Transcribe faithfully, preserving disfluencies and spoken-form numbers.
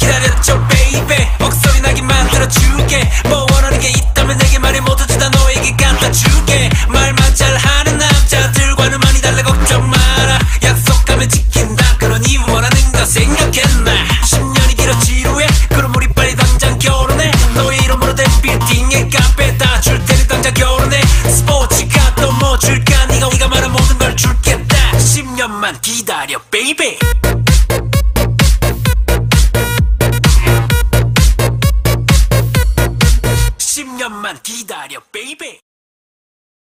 기다렸죠 baby. 목소리 나게 만들어줄게. 뭐 원하는 게 있다면 내게 말해. 모두 다 너에게 갖다 줄게. 말만 잘하는 남자들과는 많이 달라. 걱정 마라. 약속하면 지킨다. 그러니 원하는 거 생각했나. 십 년이 길었지 후에 그럼 우리 빨리 당장 결혼해. 너의 이름으로 된 빌딩에 카페 다 줄 테니 당장 결혼해. 스포츠카 또 뭐 줄까. 네가 네가 말한 모든 걸 줄겠다. 십 년만 기다려 baby. 십 년만 기다려 baby.